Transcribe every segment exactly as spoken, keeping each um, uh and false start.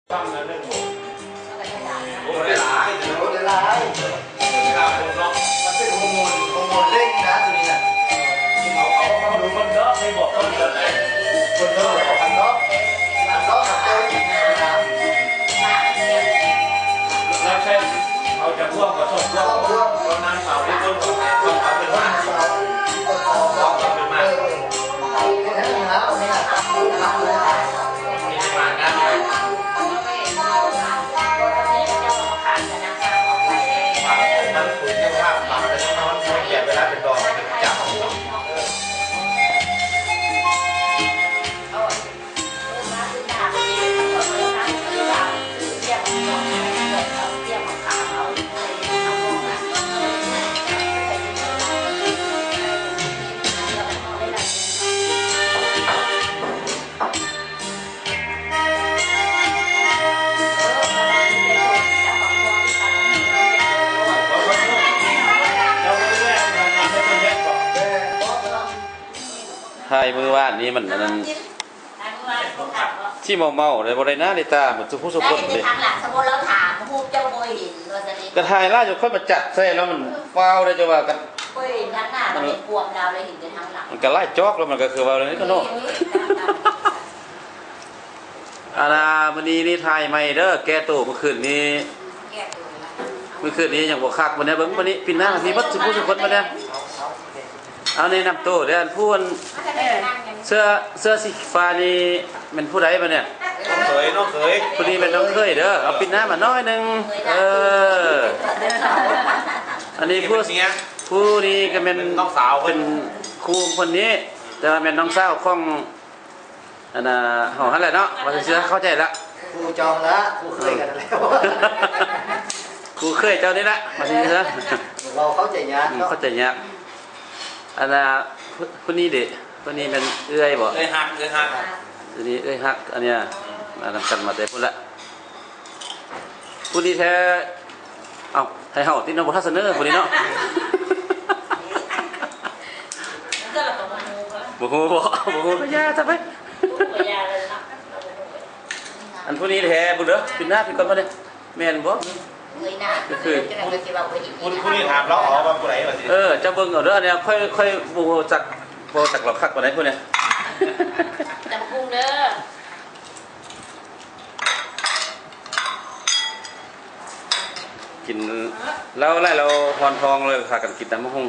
ตั้งนั้นเรื่องโอ้ได้หลายโอ้ได้หลายครับผมเนาะมันเป็นฮอร์โมนฮอร์โมนเร่งนะตัวนี้น่ะเขาเขาเขาดูคนเนาะไม่บอกคนเดินไหนคนเดินออกกันเนาะเนาะกับตัวนี้นะแล้วเช่นเขาจะพ่วงกับส่งพ่วงพ่วงตอนนั้นเขาที่ต้นของเขาเขาเป็นมากเขาเป็นมากเป็นทั้งนะนี่น่ะนี่เป็นมากนะมันคุยเรื่องภาพหลังแต่นอนเก็บเวลาเป็นดอกเป็นจับไทยมือว่านนี้มันนั้นที่เมาเมาเลยบริณาในตาเหมือนสุภุสุพจน์เลยทางหลังสมมติเราถามผู้เจ้าโมยหินเราจะนี่กระทายล่าจนค่อยมาจัดใส่แล้วมันฟาวได้จะว่ากันโมยหินทางหน้ามันเป็นพวงดาวเลยหินจะทางหลังมันก็ไล่จอกแล้วมันก็คือว่าอะไรนี่ก็โน่อาณาวันนี้นี่ไทยไม่เด้อแก้ตัวเมื่อคืนนี้เมื่อคืนนี้อย่างบวกคักวันนี้เบิ้งวันนี้ปีหน้าที่วัดสุภุสุพจน์มาเนี่ยเอาในนำตัวเดี๋ยวพูดเสื้อเสื้อสีฟ้านี่เป็นผู้ใดมาเนี่ยน้องเขยน้องเขยผู้นี้เป็นน้องเคยเด้อเอาปิดหน้ามาน้อยนึงเอออันนี้ผู้ผู้นี้ก็เป็นน้องสาวเป็นครูคนนี้แต่ว่าเป็นน้องสาวของอันน่ะหออะไรเนาะว่าเสื้อเข้าใจละครูจองละครูเคยกันแล้วครูเคยเจ้านี่ละมาสิเสื้อเราเข้าใจยากเข้าใจยากอันน่ะผู้นี้เด็กผู้นี้เป็นเอื้อยบ่เอื้อยหักเอื้อยหักอันนี้เอื้อยหักอันเนี้ยมาทำกันมาแต่พุ่นละผู้นี้แท้เอาให้เฮาติดน้ำบ่ทัศเนอผู้นี้เนาะบ่ฮู้บ่บ่ฮู้ก็ยาซะไปอันผู้นี้แท้บุเด้อปิดหน้าปิดก่อนบ่เนี่ยแม่นบ่คือคุณคุณนี่ถามเราอ๋อว่าผู้ใดว่าสิเออจะเบิ่งเอาเด้อเนี่ยค่อยค่อยบ่จักบ่จักหรอกคักกว่าไหนพุ่นเนี่ยจำกุ้งเด้อกินแล้วไล่เราพรทองเลยพากันกินตำมะฮุ่ง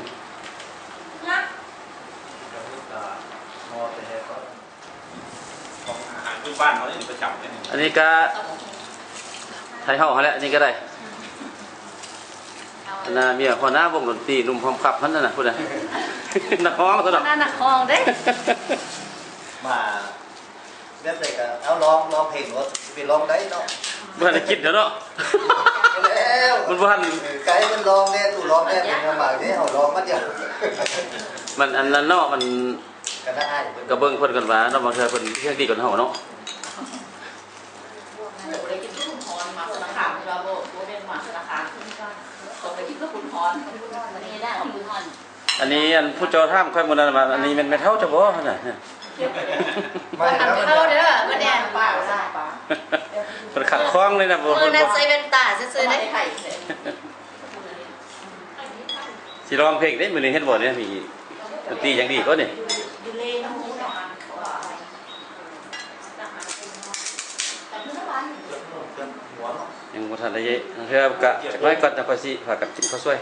อาหารพื้นบ้านเขาเนี่ยประจำเนี่ยอันนี้ก็ไทยเฮาแล้วอันนี้ก็ได้น่าเมียคนหน้าวงดนตรีนุ่มพร้อมขับนั่นน่ะพูดนะนักร้องตัวนั้นนักร้องเด้มาเด็กๆเอาร้องร้องเพลงรถไปร้องได้เนาะมันได้กินเนาะแล้วมันบ้านไก่มันร้องแน่ตู่ร้องแน่เป็นกระหม่อมนี่เขาร้องมาเดียวมันอันนั้นเนาะมันกระเบื้องเพิ่นกันว่าเนาะบางเทื่อเพิ่นเที่ยงดีกว่าเฮาเนาะอันนี้อันผู้เจ้าท่ามค่อยมันมาอันนี้มันไม่เท่าจะบ่ขนาดน่ะไม่เท่าเด้อบ่แดงป่าป่ามันขัดข้องเลยนะบ่เออนั่นใส่เป็นตาซื่อๆได้ไข่สิร้องเพลงได้มื้อนี้เฮ็ดบ่เนี่ยมีดนตรีอย่างดีก็นี่ยังบ่ทันได้เทื่อกะจักน้อยก่อนจังค่อยสิพากันกินข้าวซอย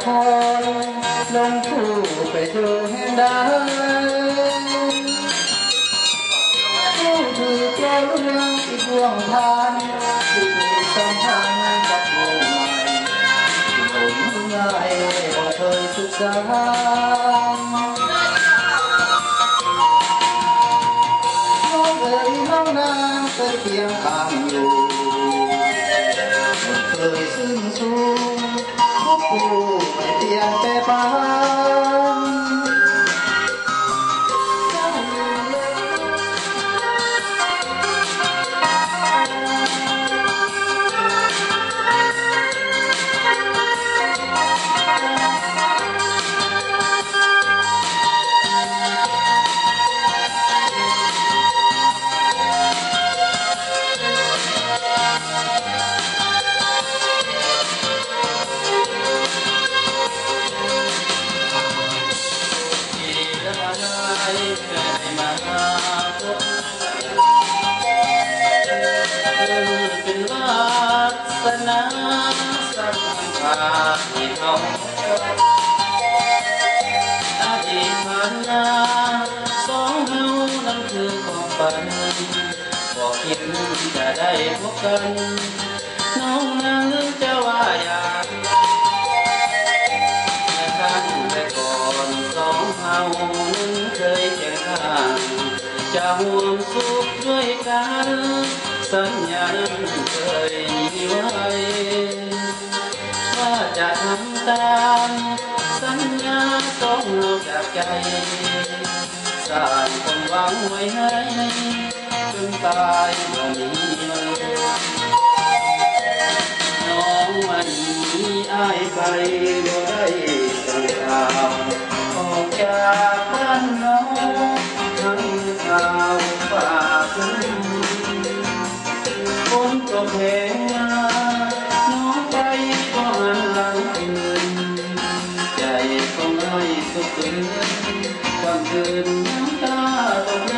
คนลงผู้ไปถึงใดผู้ถือเจ้าเรื่องอีกวงทานที่สัมพันธ์กับผู้ใหม่ที่หนุ่มง่ายบ่เคยสุขสันต์น้องเอ๋ยน้องนางเคยเคียงข้างอยู่เคยซึ้งสูงทุกผู้ไม่เพียงแต่ปานเป็นวาสนาสัมผัสที่เขาอดีตผ่านมาสองเฮานั้นคือความฝันบอกคิดจะได้พบกันน้องนั้นจะว่าอย่างแต่ครั้งแต่ก่อนสองเฮานั้นเคยเคียงข้างจะห่วงสุขด้วยกันสัญญาเคยมีไว้ว่าจะทำตามสัญญาสองเราจากใจสร้างความหวังไว้ให้จนตายบ่มีวันน้องมันมีอ้ายไปบ่ได้ส่งข่าวออกจากบ้านน้องทั้งข่าวฝากถึงฝนตกแห้งมาน้องไปก็หันหลังคืนใจก็ไม่สุขตื่นกลางคืนน้ำตาตกใน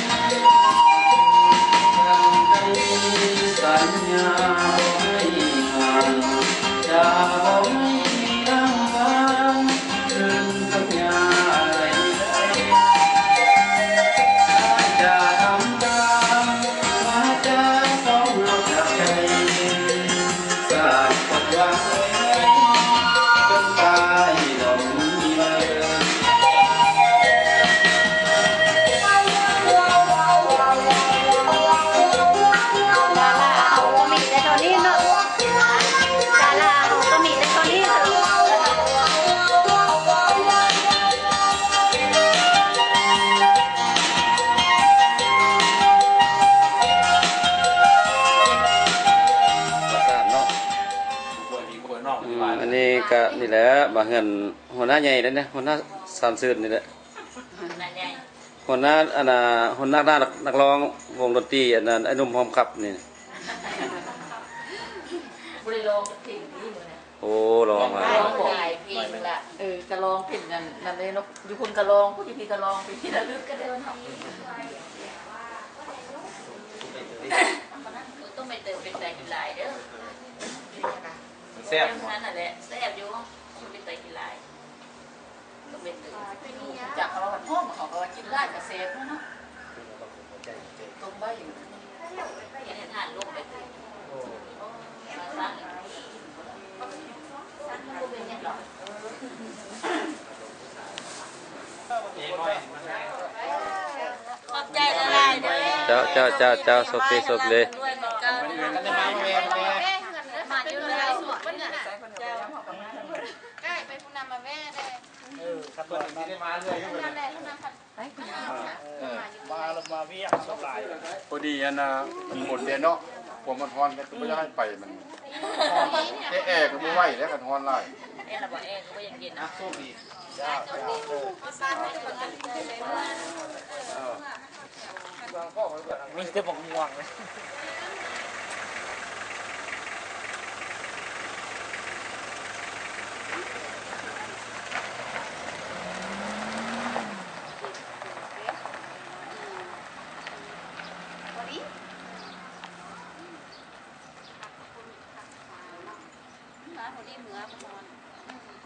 ทำให้สัญญาไม่ห่างจะไม่มีร่างบางคืนสัญญาอะไรจะทำตามมาจะสองเราจากใจสร้างความหวังไว้จนตายเรามีวันก็นี่แหละบางเงินหัวหน้าใหญ่นั่นนะหัวหน้าสามซื่นนี่แหละหัวหน้าอันน่ะหัวหน้าหน้านักร้องวงดนตรีอันนั้นไอ้หนุ่มหอมขับนี่บริโลงเพลงนี้เลยนะโอ้ร้องมาร้องหลายเพลงละเออกระลองเพลงนั่นนั่นเลยนกอยู่คนกระลองผู้ที่พีกระลองไปที่ระลึกก็ได้วันนี้ต้องไปเติมเป็นใจกินลายเด้อแซ่บนั่นน่ะแหละแซ่บอยู่ต้องเป็นใจกินลายต้องเป็นตื่นจากเราหันห้องของเรากินได้กับเซฟเนาะตรงใบอยู่ยังเห็นหันลงไปตื่นมาสร้างขอบใจละลายเด้อเจ้าเจ้าเจ้าเจ้าสบดีสบเลยมาอยู่ในสวนมันน่ะใกล้ไปพุ่นำมาแม่ได้เออครับเพิ่นสิได้มาเรื่อยอยู่นั่นแหละไปมาแล้วมาเวียกสบายพอดีอันน่ะมันหมดเดือนเนาะผมมันฮอนก็บ่อยากให้ไปมันแอร์ก็บ่ไหวแล้วกันฮอนหลายเอ๊ะล่ะบ่เอ๊ะก็บ่ยังเย็นนะโชคดีจ้าเออมีแต่บ่ง่วงเลยพอดีเหมือพอน